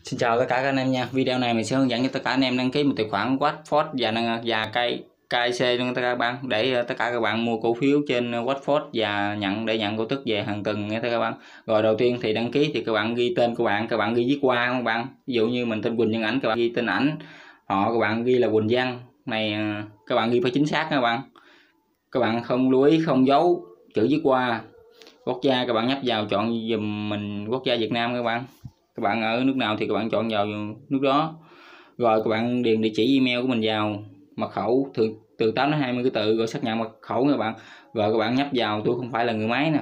Xin chào tất cả các anh em nha. Video này mình sẽ hướng dẫn cho tất cả anh em đăng ký một tài khoản Watford và KIC luôn tất cả các bạn, để tất cả các bạn mua cổ phiếu trên Watford và nhận cổ tức về hàng tuần nha tất cả các bạn. Rồi đầu tiên thì đăng ký thì các bạn ghi tên của bạn, các bạn ghi viết qua các bạn. Ví dụ như mình tên Quỳnh Nhân Ảnh, các bạn ghi tên ảnh, họ các bạn ghi là Quỳnh Văn. Này các bạn ghi phải chính xác các bạn. Các bạn không lưu ý không giấu chữ viết qua. Quốc gia các bạn nhấp vào chọn dùm mình quốc gia Việt Nam các bạn. Các bạn ở nước nào thì các bạn chọn vào nước đó. Rồi các bạn điền địa chỉ email của mình vào, mật khẩu từ 8 đến 20 cái tự, rồi xác nhận mật khẩu các bạn. Rồi các bạn nhấp vào tôi không phải là người máy nè.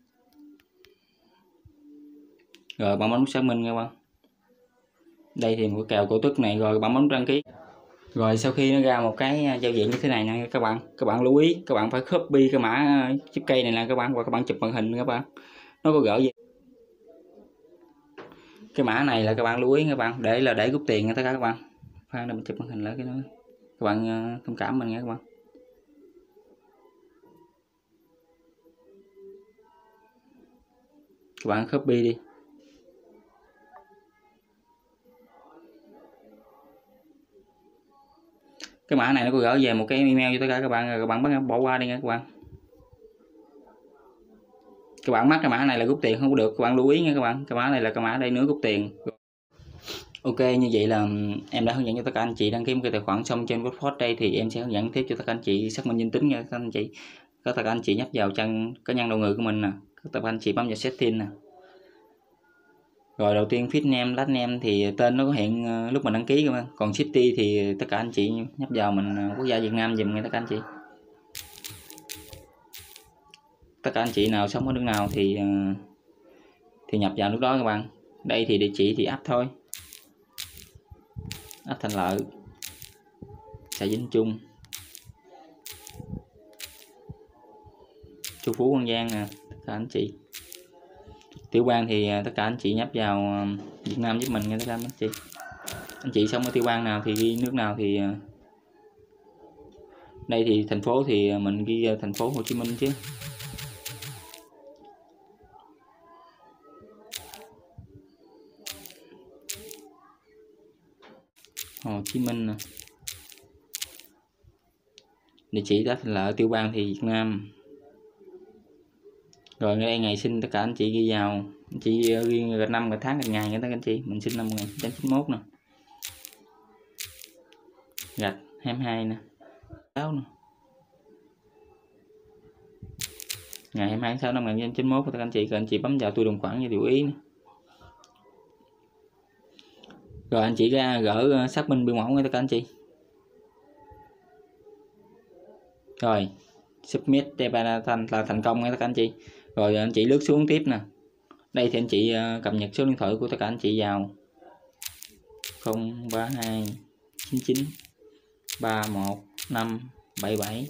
Rồi bạn bấm nút xác minh các bạn. Đây thì một kèo cổ tức này, rồi bạn bấm đăng ký. Rồi sau khi nó ra một cái giao diện như thế này nè các bạn lưu ý các bạn phải copy cái mã chip cây này nè các bạn, và các bạn chụp màn hình các bạn. Nó có gỡ gì cái mã này là các bạn lưu ý các bạn, để rút tiền nha tất cả các bạn. Khoan để mình chụp màn hình lại cái đó, các bạn thông cảm mình nha các bạn. Các bạn copy đi. Cái mã này nó có gửi về một cái email cho tất cả các bạn, rồi các bạn bỏ qua đi nha các bạn. Các bạn mắc cái mã này là rút tiền không có được, các bạn lưu ý nha các bạn. Cái mã này là cái mã đây nữa rút tiền. Ok, như vậy là em đã hướng dẫn cho tất cả anh chị đăng ký một cái tài khoản xong trên Watford. Đây thì em sẽ hướng dẫn tiếp cho tất cả anh chị xác minh danh tính nha các anh chị. Tất cả anh chị nhấp vào trang cá nhân đầu người của mình nè, tất cả anh chị bấm vào setting nè. Rồi đầu tiên first name, last name thì tên nó có hiện lúc mình đăng ký các bạn. Còn city thì tất cả anh chị nhấp vào mình quốc gia Việt Nam dùm nha tất cả anh chị. Tất cả anh chị nào sống ở nước nào thì nhập vào nước đó các bạn. Đây thì địa chỉ thì ấp thôi, ấp Thành Lợi, xã Vĩnh Trung, Chu Phú, An Giang nè tất cả anh chị. Tiểu bang thì tất cả anh chị nhấp vào Việt Nam giúp mình nha tất cả anh chị. Anh chị sống ở tiểu bang nào thì ghi nước nào thì đây thì thành phố thì mình ghi thành phố Hồ Chí Minh chứ. Hồ Chí Minh nè. Địa chỉ đó là ở tiểu bang thì Việt Nam. Rồi đây ngày sinh tất cả anh chị ghi vào. Anh chị ghi ngày năm, ngày tháng, ngày ngày nha tất cả anh chị. Mình sinh năm 1991 nè. Gạch 22 nè. 6 nè. Ngày 22 tháng 6 năm 1991 tất cả anh chị. Rồi anh chị bấm vào tôi đồng khoản như điều ý nè. Rồi anh chị ra gỡ xác minh biểu mẫu nha tất cả anh chị. Rồi submit là thành công nha tất cả anh chị. Rồi anh chị lướt xuống tiếp nè. Đây thì anh chị cập nhật số điện thoại của tất cả anh chị vào 032 99 31577.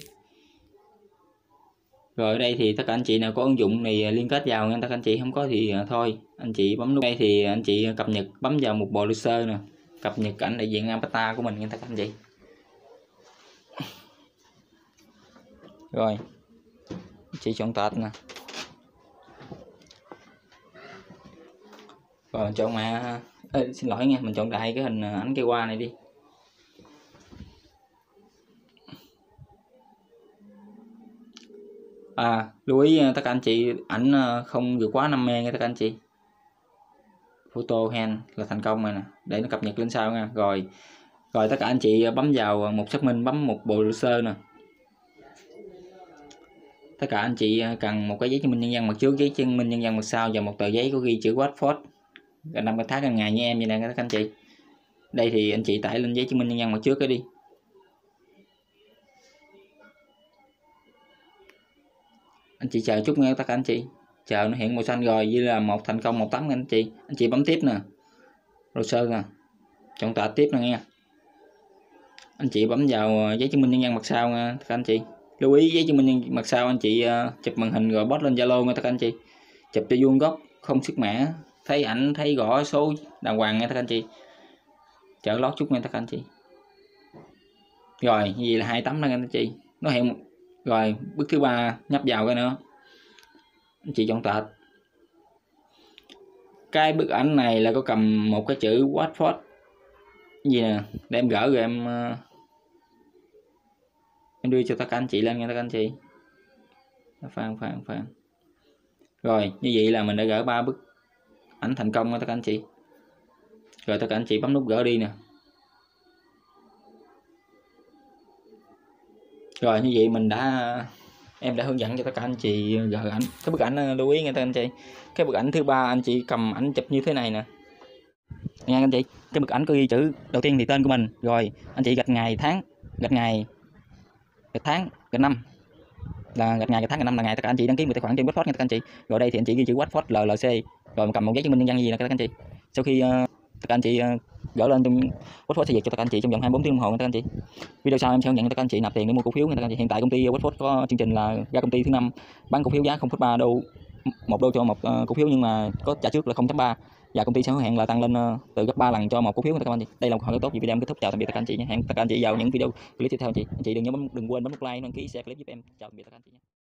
Rồi ở đây thì tất cả anh chị nào có ứng dụng này liên kết vào nha tất cả anh chị, không có thì thôi. Anh chị bấm nút đây thì anh chị cập nhật, bấm vào một bộ browser nè, cập nhật ảnh đại diện avatar của mình nha tất cả anh chị. Rồi chị chọn tệp nè. Rồi chọn mã xin lỗi nha, mình chọn đại cái hình ảnh cây hoa này đi. Lưu ý tất cả anh chị ảnh không vượt quá 5 mê nha tất cả anh chị. Photo hand là thành công rồi nè, để nó cập nhật lên sau nha. Rồi tất cả anh chị bấm vào một xác minh, bấm một bộ browser nè. Tất cả anh chị cần một cái giấy chứng minh nhân dân mặt trước, giấy chứng minh nhân dân mặt sau và một tờ giấy có ghi chữ Watford rồi năm cái tháng hàng ngày như em như này các anh chị. Đây thì anh chị tải lên giấy chứng minh nhân dân mặt trước cái đi. Anh chị chờ chút nha tất cả anh chị, chờ nó hiện màu xanh rồi như là một thành công, một tấm anh chị bấm tiếp nè, browser nè, chọn tệp tiếp nè nghe. Anh chị bấm vào giấy chứng minh nhân dân mặt sau nha tất cả anh chị. Lưu ý giấy chứng minh nhân mặt sau anh chị chụp màn hình rồi post lên Zalo nha tất cả anh chị. Chụp cho vuông góc, không sức mẻ, thấy ảnh thấy rõ số đàng hoàng nha tất cả anh chị. Chờ lót chút nha tất cả anh chị. Rồi như vậy là 2 tấm đó anh chị, nó hiện. Rồi bước thứ ba nhấp vào cái nữa, anh chị chọn tệp cái bức ảnh này là có cầm một cái chữ Watford gì nè, để em gỡ rồi em đưa cho tất cả anh chị lên nha tất cả anh chị. Khoan. Rồi như vậy là mình đã gỡ 3 bức ảnh thành công nha tất cả anh chị. Rồi tất cả anh chị bấm nút gỡ đi nè. Rồi như vậy em đã hướng dẫn cho tất cả anh chị gỡ ảnh. Cái bức ảnh lưu ý nghe tất cả anh chị, cái bức ảnh thứ 3 anh chị cầm ảnh chụp như thế này nè nha anh chị. Cái bức ảnh có ghi chữ đầu tiên thì tên của mình, rồi anh chị gạch ngày tháng, gạch tháng, gạch năm, là gạch ngày gạch tháng gạch năm là ngày tất cả anh chị đăng ký một tài khoản trên Watford nha tất cả anh chị. Rồi đây thì anh chị ghi chữ Watford LLC, rồi cầm một giấy chứng minh nhân dân gì nè các anh chị. Sau khi tất cả anh chị gỡ lên trong Watford sẽ duyệt cho tất cả anh chị trong vòng 24 tiếng đồng hồ nha tất cả anh chị. Video sau em sẽ hướng dẫn cho tất cả anh chị nạp tiền để mua cổ phiếu nha tất cả anh chị. Hiện tại công ty Watford có chương trình là ra công ty thứ 5 bán cổ phiếu giá 0,3 đô, 1 đô cho một cổ phiếu, nhưng mà có trả trước là 0,3 và công ty sẽ hứa hẹn là tăng lên từ gấp 3 lần cho một cổ phiếu nha tất cả anh chị. Đây là một hội rất tốt. Vì video em kết thúc, chào tạm biệt tất cả anh chị nhé. Hẹn tất cả anh chị vào những video clip tiếp theo anh chị. Anh chị đừng quên bấm nút like, đăng ký, share clip giúp em. Chào tạm biệt tất cả anh chị nhé.